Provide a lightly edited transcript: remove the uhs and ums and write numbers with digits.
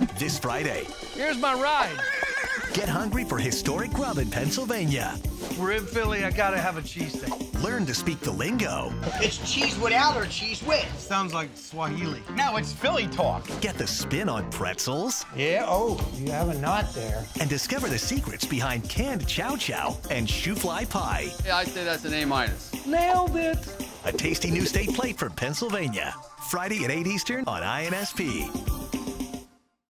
this Friday. Here's my ride. Get hungry for historic grub in Pennsylvania. We're in Philly, I gotta have a cheesesteak. Learn to speak the lingo. It's cheese without or cheese with. Sounds like Swahili. No, it's Philly talk. Get the spin on pretzels. Yeah, oh, you have a knot there. And discover the secrets behind canned chow chow and shoe fly pie. Yeah, I'd say that's an A-. Nailed it. A tasty new state plate for Pennsylvania. Friday at 8 Eastern on INSP.